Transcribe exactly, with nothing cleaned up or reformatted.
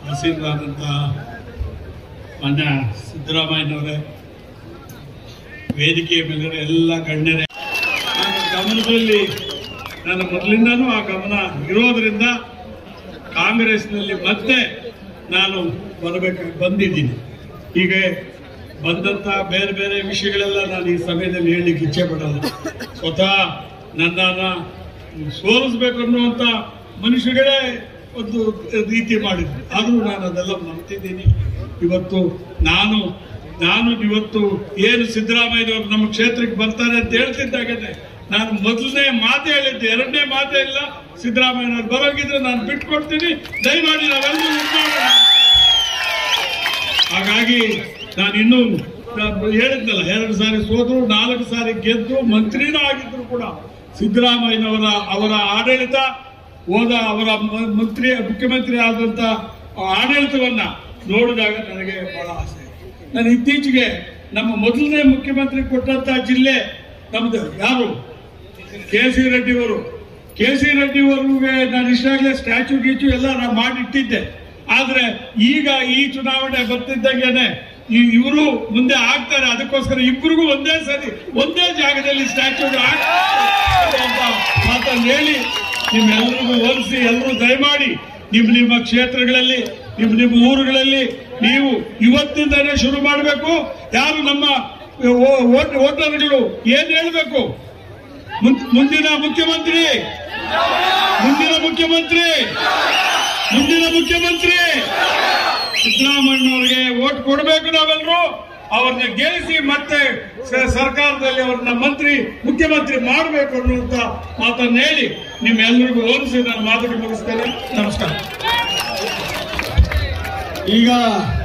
ಆಸೀನರಾದಂತಹ ಮಾನ್ಯ ಸಿದ್ದರಾಮಯ್ಯನವರೇ, ವೇದಿಕೆಯ ಮೇಲೆ ಎಲ್ಲ ಗಣ್ಯರೇ, ನನ್ನ ಗಮನದಲ್ಲಿ ನನ್ನ ಮೊದಲಿಂದನೂ ಆ ಗಮನ ಇರೋದ್ರಿಂದ ಕಾಂಗ್ರೆಸ್ನಲ್ಲಿ ಮತ್ತೆ ನಾನು ಬರಬೇಕಾಗಿ ಬಂದಿದ್ದೀನಿ. ಹೀಗೆ ಬಂದಂತ ಬೇರೆ ಬೇರೆ ವಿಷಯಗಳೆಲ್ಲ ನಾನು ಈ ಸಮಯದಲ್ಲಿ ಹೇಳಲಿಕ್ಕೆ ಇಚ್ಛೆ ಪಡಲ್ಲ. ಸ್ವತಃ ನನ್ನನ್ನು ಸೋಲಿಸಬೇಕು ಅನ್ನುವಂಥ ಮನುಷ್ಯಗಳೇ ಒಂದು ರೀತಿ ಮಾಡಿದ್ರು. ಆದರೂ ನಾನು ಅದೆಲ್ಲ ಮರ್ತಿದ್ದೀನಿ. ಇವತ್ತು ನಾನು ನಾನು ಇವತ್ತು ಏನು ಸಿದ್ದರಾಮಯ್ಯನವರು ನಮ್ಮ ಕ್ಷೇತ್ರಕ್ಕೆ ಬರ್ತಾರೆ ಅಂತ ಹೇಳ್ತಿದ್ದಾಗೇನೆ ನಾನು ಮೊದಲನೇ ಮಾತು ಹೇಳಿದ್ದೆ, ಎರಡನೇ ಮಾತೇ ಇಲ್ಲ. ಸಿದ್ದರಾಮಯ್ಯನವ್ರು ಬರೋಗಿದ್ರೆ ನಾನು ಬಿಟ್ಕೊಡ್ತೀನಿ, ದಯಮಾಡಿ ನಾವೆಲ್ಲರೂ ನಿರ್ಮಾಣ. ಹಾಗಾಗಿ ನಾನು ಇನ್ನೂ ಹೇಳಿದ್ನಲ್ಲ, ಎರಡು ಸಾರಿ ಸೋದ್ರು, ನಾಲ್ಕು ಸಾರಿ ಗೆದ್ದು ಮಂತ್ರಿನೂ ಆಗಿದ್ರು ಕೂಡ ಸಿದ್ದರಾಮಯ್ಯನವರ ಅವರ ಆಡಳಿತ ಹೋದ ಅವರ ಮಂತ್ರಿ ಮುಖ್ಯಮಂತ್ರಿ ಆದಂತ ಆಡಳಿತವನ್ನ ನೋಡಿದಾಗ ನನಗೆ ಬಹಳ ಆಸೆ. ನಾನು ಇತ್ತೀಚೆಗೆ ನಮ್ಮ ಮೊದಲನೇ ಮುಖ್ಯಮಂತ್ರಿ ಕೊಟ್ಟಂತ ಜಿಲ್ಲೆ ನಮ್ದು ಯಾರು ಕೆ ಸಿ ರೆಡ್ಡಿ ಅವರು ಕೆ ಸಿ ರೆಡ್ಡಿ ಅವರಿಗೆ ನಾನು ಇಷ್ಟಾಗಲೇ ಸ್ಟ್ಯಾಚ್ಯೂ ಗೀಚು ಎಲ್ಲ ನಾನು ಮಾಡಿಟ್ಟಿದ್ದೆ. ಆದ್ರೆ ಈಗ ಈ ಚುನಾವಣೆ ಬರ್ತಿದ್ದಂಗೆನೆ ಇವರು ಮುಂದೆ ಆಗ್ತಾರೆ, ಅದಕ್ಕೋಸ್ಕರ ಇಬ್ಬರಿಗೂ ಒಂದೇ ಸರಿ ಒಂದೇ ಜಾಗದಲ್ಲಿ ಸ್ಟ್ಯಾಚ್ಯೂ ಅಂತ ಮಾತನ್ನು ಹೇಳಿ ನಿಮ್ಮೆಲ್ಲರಿಗೂ ಹೋಲಿಸಿ ಎಲ್ಲರೂ ದಯಮಾಡಿ ನಿಮ್ಮ ನಿಮ್ಮ ಕ್ಷೇತ್ರಗಳಲ್ಲಿ ನಿಮ್ಮ ನಿಮ್ಮ ಊರುಗಳಲ್ಲಿ ನೀವು ಇವತ್ತಿಂದನೇ ಶುರು ಮಾಡಬೇಕು. ಯಾರು ನಮ್ಮ ವೋಟರ್ಗಳು ಏನ್ ಹೇಳ್ಬೇಕು, ಮುಂದಿನ ಮುಖ್ಯಮಂತ್ರಿ ಮುಂದಿನ ಮುಖ್ಯಮಂತ್ರಿ ಮುಂದಿನ ಮುಖ್ಯಮಂತ್ರಿ ಸಿದ್ದರಾಮಯ್ಯನವರಿಗೆ ವೋಟ್ ಕೊಡಬೇಕು. ನಾವೆಲ್ಲರೂ ಅವ್ರನ್ನ ಗೆಲ್ಲಿಸಿ ಮತ್ತೆ ಸರ್ಕಾರದಲ್ಲಿ ಅವ್ರನ್ನ ಮಂತ್ರಿ ಮುಖ್ಯಮಂತ್ರಿ ಮಾಡಬೇಕು ಅನ್ನುವಂತ ಮಾತನ್ನು ಹೇಳಿ ನಿಮ್ಮೆಲ್ಲರಿಗೂ ಹೋಲಿಸಿ ನಾನು ಮಾತನ್ನು ಮುಗಿಸ್ತೇನೆ. ನಮಸ್ಕಾರ. ಈಗ